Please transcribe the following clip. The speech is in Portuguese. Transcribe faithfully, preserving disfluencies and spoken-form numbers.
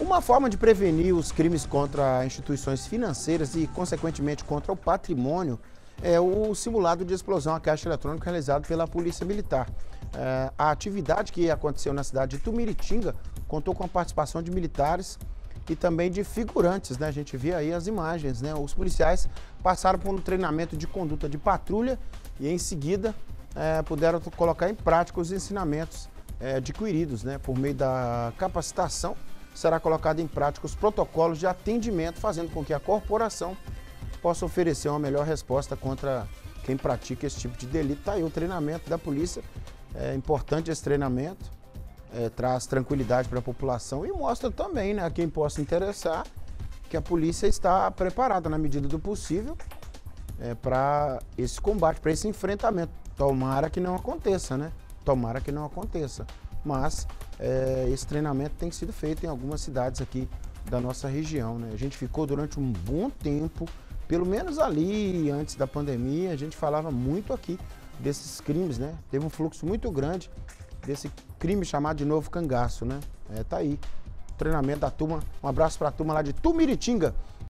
Uma forma de prevenir os crimes contra instituições financeiras e, consequentemente, contra o patrimônio é o simulado de explosão à caixa eletrônica realizado pela Polícia Militar. É, a atividade que aconteceu na cidade de Tumiritinga contou com a participação de militares e também de figurantes, né? A gente vê aí as imagens, né? Os policiais passaram por um treinamento de conduta de patrulha e, em seguida, é, puderam colocar em prática os ensinamentos é, adquiridos, né? Por meio da capacitação, será colocado em prática os protocolos de atendimento, fazendo com que a corporação possa oferecer uma melhor resposta contra quem pratica esse tipo de delito. Está aí o treinamento da polícia, é importante esse treinamento, é, traz tranquilidade para a população e mostra também, né, a quem possa interessar, que a polícia está preparada na medida do possível é, para esse combate, para esse enfrentamento. Tomara que não aconteça, né? Tomara que não aconteça. Mas é, esse treinamento tem sido feito em algumas cidades aqui da nossa região, né? A gente ficou durante um bom tempo, pelo menos ali antes da pandemia, a gente falava muito aqui desses crimes, né? Teve um fluxo muito grande desse crime chamado de novo cangaço, né? É, tá aí, treinamento da turma. Um abraço para a turma lá de Tumiritinga.